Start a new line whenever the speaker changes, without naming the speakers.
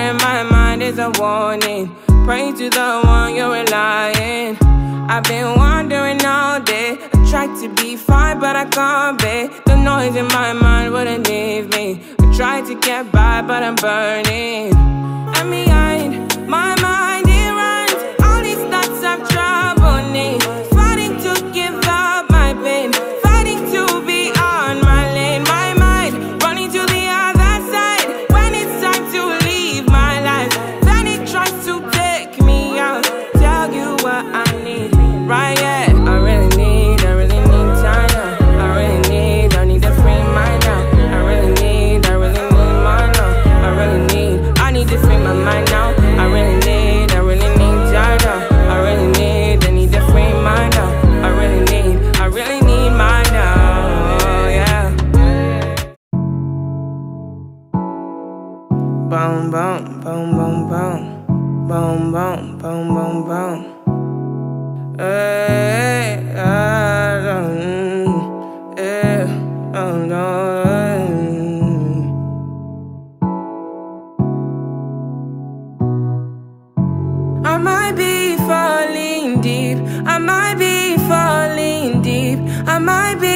in my mind is a warning. Pray to the one you're relying. I've been wandering all day. I tried to be fine, but I can't be. The noise in my mind wouldn't leave me. I tried to get by, but I'm burning. And behind my mind, it runs. All these thoughts have troubled me. Fighting to give up my pain. Fighting to be on my lane. My mind running to the other side. When it's time to leave my life, then it tries to take me out. Tell you what I need. Right, yeah, I really need time now. I need to free mind now. I really need mine now. I need to free my mind now. I really need time now. I need to free mind now. I really need mine now, yeah. Boom, boom, boom, boom, boom. Boom, boom, boom, boom, boom. I might be falling deep. I might be falling deep. I might be